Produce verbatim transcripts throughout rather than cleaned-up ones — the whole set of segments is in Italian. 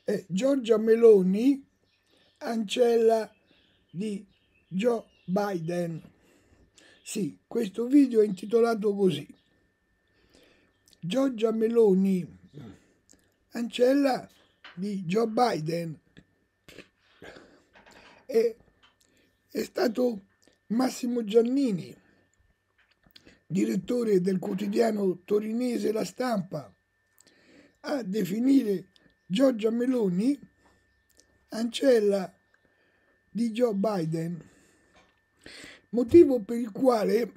eh, Giorgia Meloni, ancella di Joe Biden. Sì, questo video è intitolato così. Giorgia Meloni, ancella di Joe Biden. E è stato Massimo Giannini, direttore del quotidiano torinese La Stampa, a definire Giorgia Meloni ancella di Joe Biden, motivo per il quale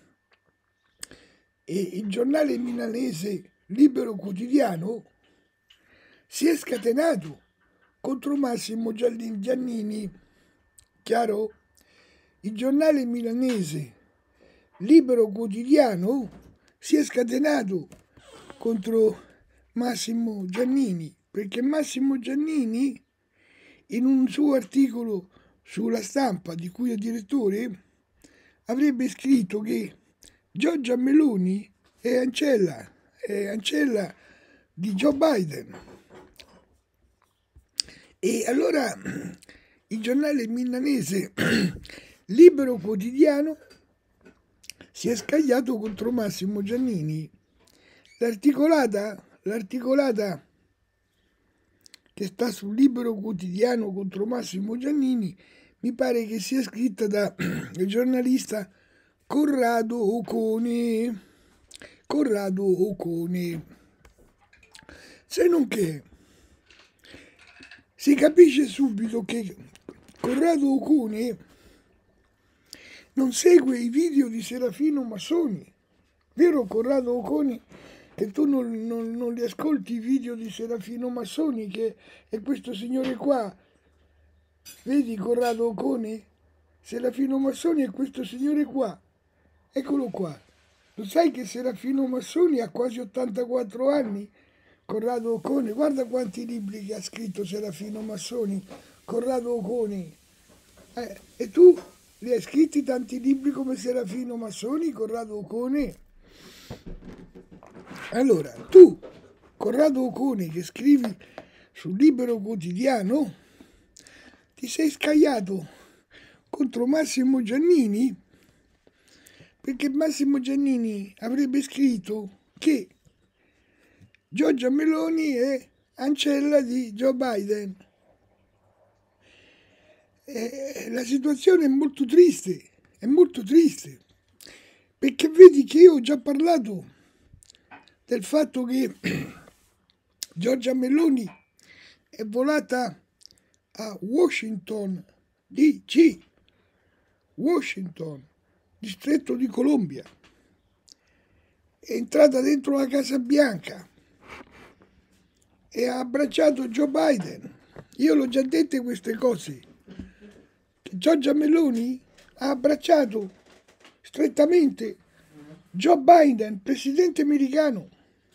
il giornale milanese Libero Quotidiano si è scatenato contro Massimo Giannini. Chiaro? Il giornale milanese Libero Quotidiano si è scatenato contro Massimo Giannini, perché Massimo Giannini, in un suo articolo sulla Stampa, di cui è direttore, avrebbe scritto che Giorgia Meloni è ancella, è ancella di Joe Biden. E allora il giornale milanese Libero Quotidiano si è scagliato contro Massimo Giannini. L'articolata, l'articolata che sta sul Libero Quotidiano contro Massimo Giannini mi pare che sia scritta dal giornalista Corrado Ocone. Corrado Ocone. Se non che si capisce subito che Corrado Ocone non segue i video di Serafino Massoni. Vero Corrado Ocone? Che tu non, non, non li ascolti i video di Serafino Massoni, che è questo signore qua. Vedi Corrado Ocone? Serafino Massoni è questo signore qua. Eccolo qua. Lo sai che Serafino Massoni ha quasi ottantaquattro anni? Corrado Ocone, guarda quanti libri che ha scritto Serafino Massoni. Corrado Ocone. Eh, e tu li hai scritti tanti libri come Serafino Massoni, Corrado Ocone? Allora, tu, Corrado Ocone, che scrivi sul Libero Quotidiano, ti sei scagliato contro Massimo Giannini, perché Massimo Giannini avrebbe scritto che Giorgia Meloni è ancella di Joe Biden. E la situazione è molto triste, è molto triste, perché vedi che io ho già parlato del fatto che Giorgia Meloni è volata a Washington D C, Washington, distretto di Columbia, è entrata dentro la Casa Bianca e ha abbracciato Joe Biden. Io l'ho già dette queste cose, che Giorgia Meloni ha abbracciato strettamente Joe Biden, presidente americano.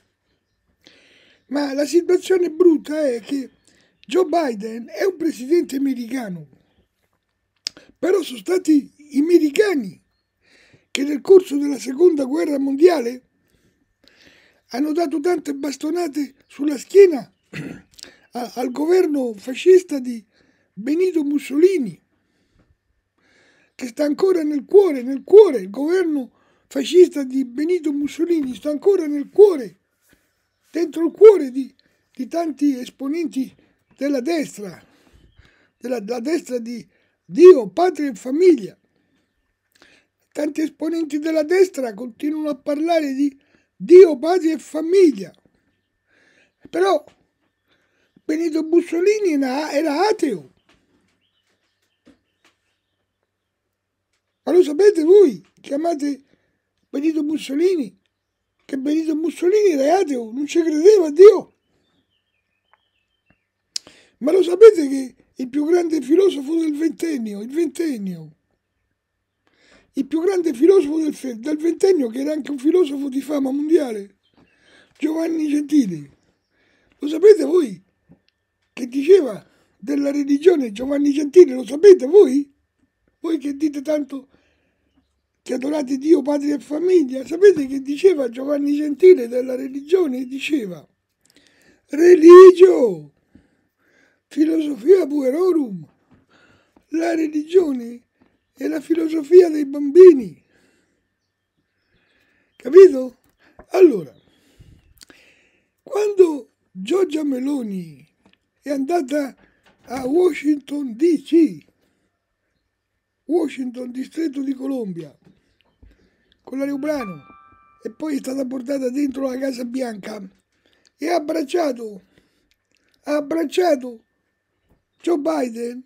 Ma la situazione brutta è che Joe Biden è un presidente americano, però sono stati i americani che nel corso della seconda guerra mondiale hanno dato tante bastonate sulla schiena a, al governo fascista di Benito Mussolini, che sta ancora nel cuore, nel cuore, il governo fascista di Benito Mussolini sta ancora nel cuore, dentro il cuore di, di tanti esponenti della destra, della, della destra di Dio, patria e famiglia. Tanti esponenti della destra continuano a parlare di Dio, patria e famiglia. Però Benito Mussolini era, era ateo. Ma lo sapete voi, chiamate Benito Mussolini, che Benito Mussolini era ateo, non ci credeva a Dio. Ma lo sapete che il più grande filosofo del ventennio, il ventennio, il più grande filosofo del, del ventennio, che era anche un filosofo di fama mondiale, Giovanni Gentili, lo sapete voi che diceva della religione Giovanni Gentili? Lo sapete voi? Voi che dite tanto che adorate Dio, patria e famiglia, sapete che diceva Giovanni Gentile della religione? Diceva: religio, filosofia puerorum, la religione è la filosofia dei bambini, capito? Allora, quando Giorgia Meloni è andata a Washington D C, Washington, distretto di Columbia, con l'aeroplano, e poi è stata portata dentro la Casa Bianca e ha abbracciato, ha abbracciato Joe Biden,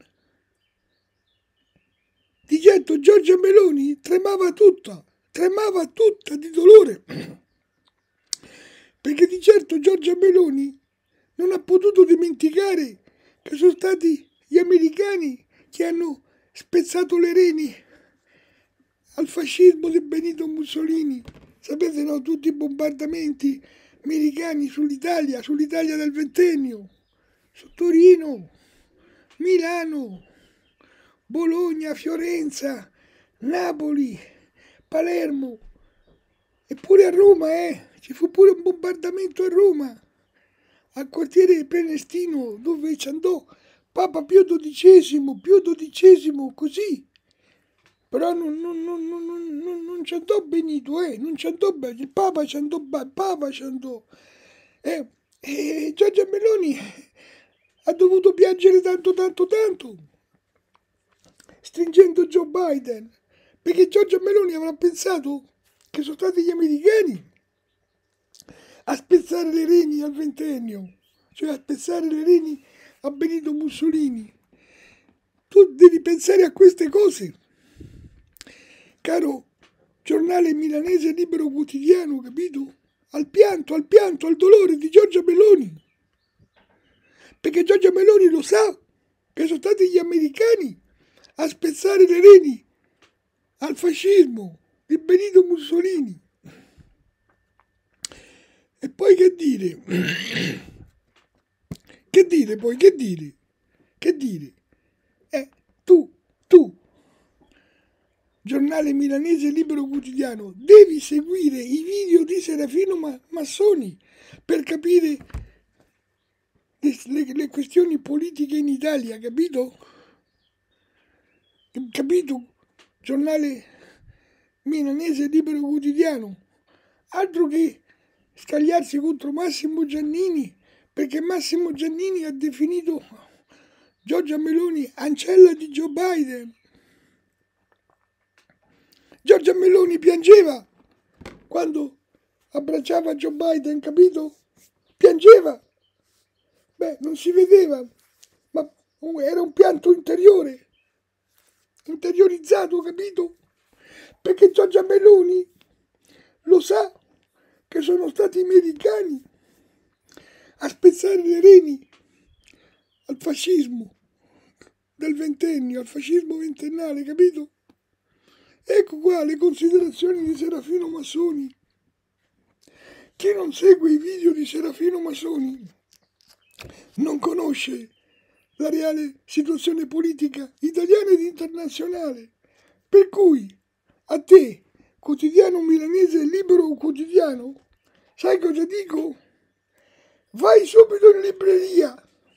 di certo Giorgia Meloni tremava tutta, tremava tutta di dolore, perché di certo Giorgia Meloni non ha potuto dimenticare che sono stati gli americani che hanno spezzato le reni al fascismo di Benito Mussolini. Sapete, no? Tutti i bombardamenti americani sull'Italia, sull'Italia del ventennio, su Torino, Milano, Bologna, Fiorenza, Napoli, Palermo, e pure a Roma, eh? Ci fu pure un bombardamento a Roma, al quartiere Prenestino, dove ci andò Papa Pio dodicesimo, Pio dodicesimo, così. Però non, non, non, non, non, non ci andò Benito, eh? Non ci andò bene, il Papa ci andò, il Papa ci andò. Eh, e Giorgia Meloni ha dovuto piangere tanto, tanto, tanto, stringendo Joe Biden, perché Giorgia Meloni avrà pensato che sono stati gli americani a spezzare le reni al ventennio, cioè a spezzare le reni a Benito Mussolini. Tu devi pensare a queste cose, caro giornale milanese Libero Quotidiano, capito? Al pianto, al pianto, al dolore di Giorgia Meloni, perché Giorgia Meloni lo sa che sono stati gli americani a spezzare le reni al fascismo di Benito Mussolini. E poi che dire? Che dire poi? Che dire? Che dire? Eh, tu, tu, giornale milanese Libero Quotidiano, devi seguire i video di Serafino Massoni per capire le, le, le questioni politiche in Italia, capito? Capito? Giornale milanese Libero Quotidiano. Altro che scagliarsi contro Massimo Giannini, perché Massimo Giannini ha definito Giorgia Meloni ancella di Joe Biden. Giorgia Meloni piangeva quando abbracciava Joe Biden, capito? Piangeva. Beh, non si vedeva, ma era un pianto interiore, interiorizzato, capito? Perché Giorgia Meloni lo sa che sono stati i americani a spezzare le reni al fascismo del ventennio, al fascismo ventennale, capito? Ecco qua le considerazioni di Serafino Massoni. Chi non segue i video di Serafino Massoni non conosce la reale situazione politica italiana ed internazionale. Per cui a te, quotidiano milanese Libero Quotidiano, sai cosa dico? Vai subito in libreria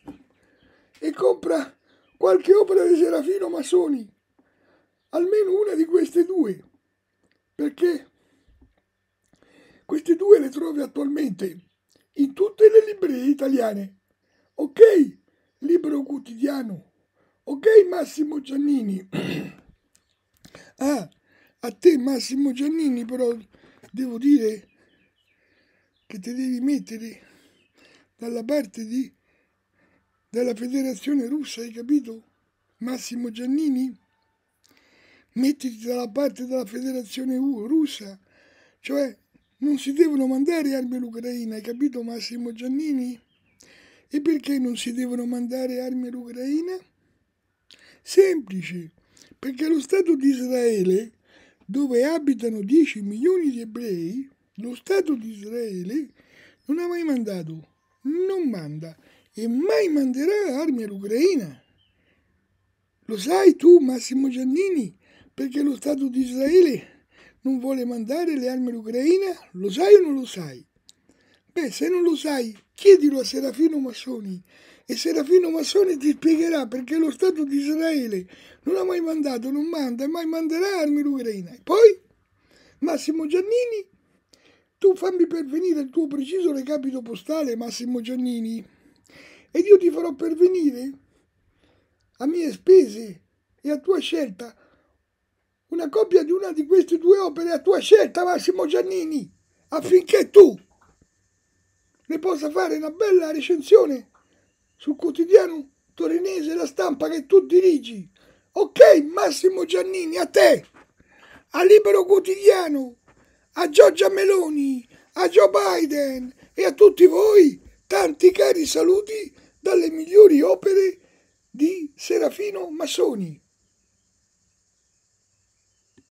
e compra qualche opera di Serafino Massoni, almeno una di queste due, perché queste due le trovi attualmente in tutte le librerie italiane. Ok, Libero Quotidiano. Ok, Massimo Giannini. Ah, a te Massimo Giannini però devo dire che ti devi mettere dalla parte di, della Federazione Russa, hai capito? Massimo Giannini? Mettiti dalla parte della Federazione Russa, cioè non si devono mandare armi all'Ucraina, hai capito Massimo Giannini? E perché non si devono mandare armi all'Ucraina? Semplice, perché lo Stato di Israele, dove abitano dieci milioni di ebrei, lo Stato di Israele non ha mai mandato, non manda e mai manderà armi all'Ucraina. Lo sai tu, Massimo Giannini, perché lo Stato di Israele non vuole mandare le armi all'Ucraina? Lo sai o non lo sai? Beh, se non lo sai, chiedilo a Serafino Massoni e Serafino Massoni ti spiegherà perché lo Stato di Israele non ha mai mandato, non manda e mai manderà armi all'Ucraina. E poi, Massimo Giannini, tu fammi pervenire il tuo preciso recapito postale, Massimo Giannini, ed io ti farò pervenire a mie spese e a tua scelta una copia di una di queste due opere a tua scelta, Massimo Giannini, affinché tu ne possa fare una bella recensione sul quotidiano torinese La Stampa che tu dirigi. Ok, Massimo Giannini, a te, a Libero Quotidiano, a Giorgia Meloni, a Joe Biden e a tutti voi, tanti cari saluti dalle migliori opere di Serafino Massoni.